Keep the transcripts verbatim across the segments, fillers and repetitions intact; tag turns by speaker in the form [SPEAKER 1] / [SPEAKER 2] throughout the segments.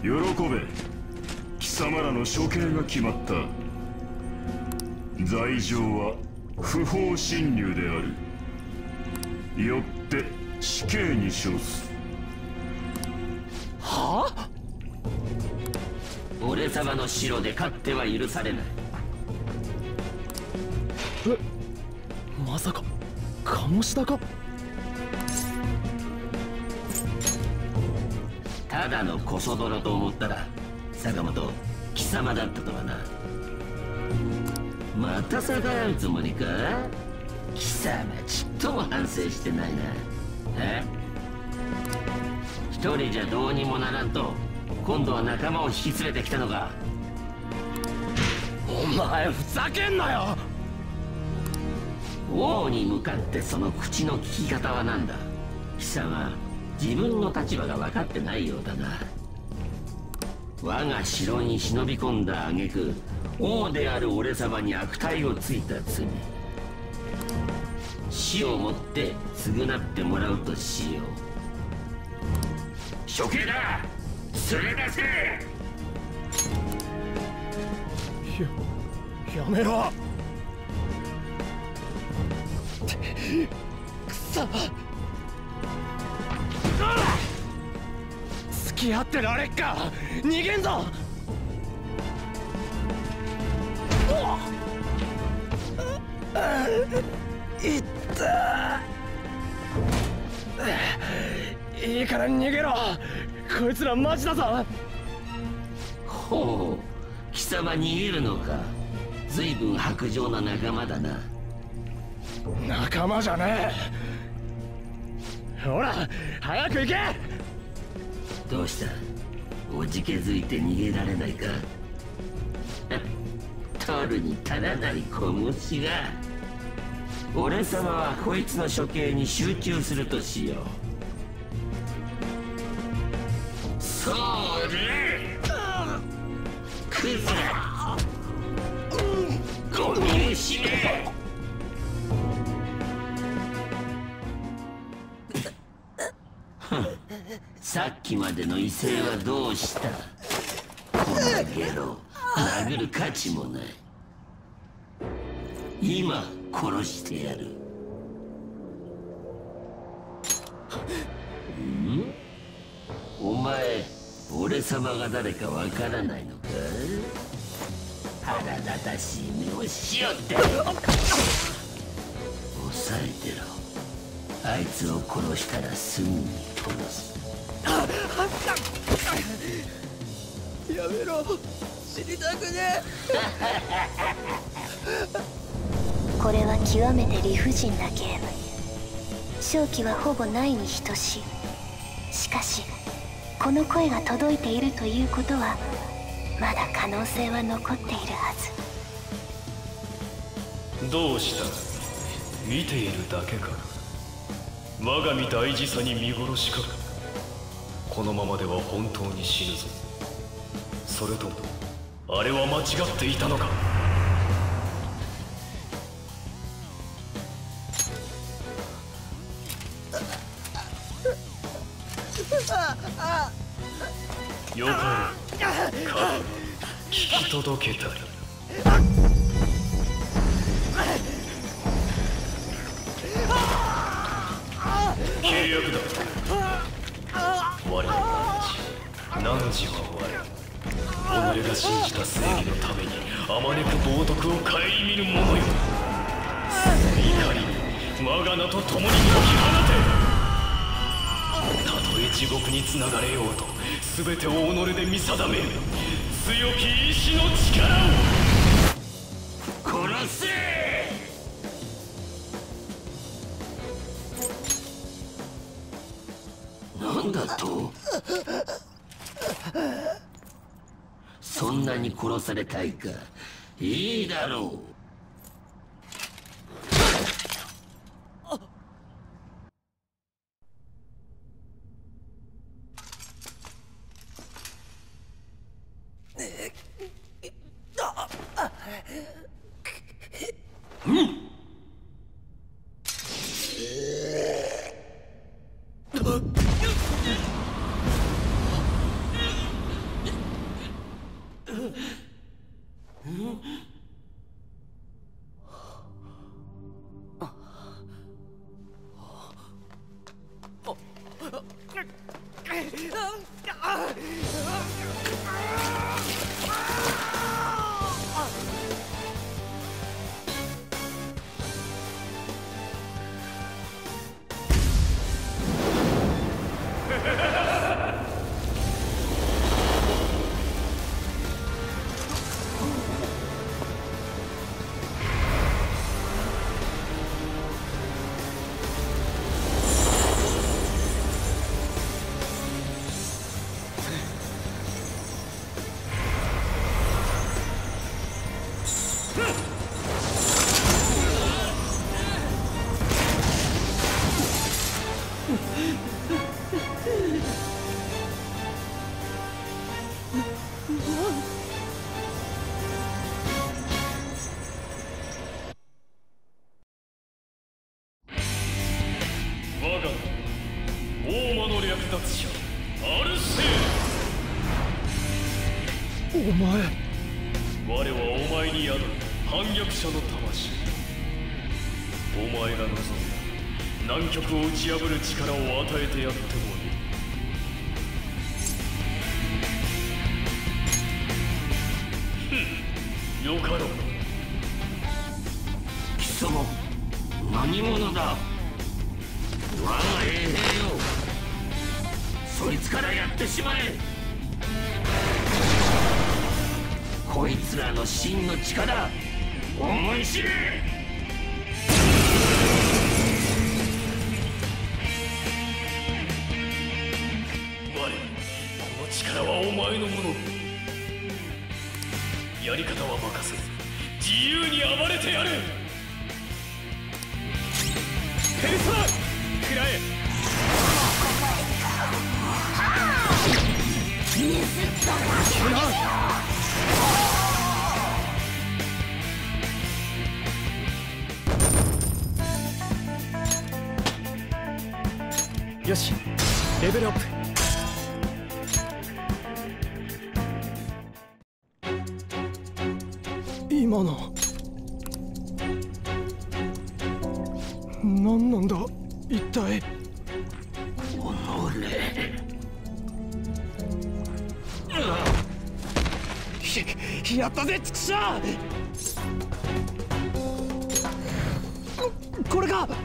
[SPEAKER 1] 喜べ。貴様らの処刑が決まった。罪状は不法侵入である。よって死刑に処す。
[SPEAKER 2] はあ？俺様の城で勝手は許されない。
[SPEAKER 3] え、まさか鴨志田か？
[SPEAKER 2] ただのコソ泥と思ったら坂本貴様だったとはな。また逆らうつもりか？貴様ちっとも反省してないな。え？一人じゃどうにもならんと今度は仲間を引き連れてきたのか？
[SPEAKER 3] お前ふざけんなよ。
[SPEAKER 2] 王に向かってその口の利き方は何だ？貴様自分の立場が分かってないようだな。我が城に忍び込んだ挙句王である俺様に悪態をついた罪、死をもって償ってもらうとしよう。処刑だ！連れ出せ！
[SPEAKER 3] や、やめろ！くそ！付き合ってられっか！逃げんぞ！いったいいから逃げろ！こいつらマジだぞ！
[SPEAKER 2] ほう、貴様逃げるのか。随分薄情な仲間だな。
[SPEAKER 3] 仲間じゃねえ。ほら早く行け！
[SPEAKER 2] どうした？おじけづいて逃げられないか？取るに足らない小虫が。俺様はこいつの処刑に集中するとしよう。そうね、クズゴミ虫め！さっきまでの威勢はどうした？こんなゲロ殴る価値もない。今殺してやる。ん？お前俺様が誰かわからないのか？腹立たしい目をしよって。抑えてろ。あいつを殺したらすぐに殺す。
[SPEAKER 3] やめろ、死にたくね
[SPEAKER 4] え。これは極めて理不尽なゲーム。勝機はほぼないに等しい。しかしこの声が届いているということはまだ可能性は残っているは
[SPEAKER 5] ず。どうした？見ているだけか？我が身大事さに見殺しか？このままでは本当に死ぬぞ。それともあれは間違っていたのか？よかろう。か聞き届けたり。契約だ。我の汝汝は我己が信じた正義のためにあまねく冒涜を顧みる者よ。怒りに我が名と共に解き放て。たとえ地獄につながれようと全てを己で見定める強き意志の力を。
[SPEAKER 2] 殺せ！なんだと？そんなに殺されたいか？いいだろう。
[SPEAKER 5] 我が大魔の略奪者アルセ
[SPEAKER 3] お前。
[SPEAKER 5] 我はお前に宿る反逆者の魂。お前が望んだ南極を打ち破る力を与えてやってもいい。ふん、よかろう。
[SPEAKER 2] 貴様何者だ。我が衛兵よ、そいつからやってしまえ。こいつらの真の力思い知れ。
[SPEAKER 5] 我、この力はお前のもの。やり方は任せる。自由に暴れてやる。ペルソナ食らえ。
[SPEAKER 3] よし、レベルアップ。今の何なんだ一体。
[SPEAKER 2] おのれ。
[SPEAKER 3] やったぜ、チクシャー。これか。よ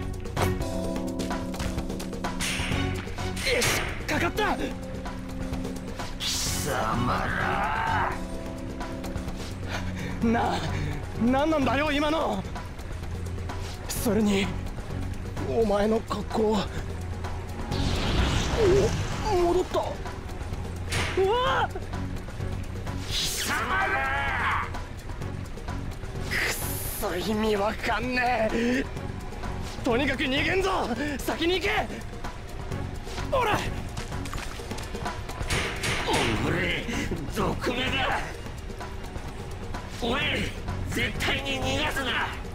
[SPEAKER 3] し、かかった。
[SPEAKER 2] 貴様ら
[SPEAKER 3] なあ、何なんだよ今の。それにお前の格好。お、戻った。うわっ、
[SPEAKER 2] 貴様ら
[SPEAKER 3] くっそ意味わかんねえ。とにかく逃げんぞ。先に行け。ほら。
[SPEAKER 2] おれ毒目だ。おい、絶対に逃がすな。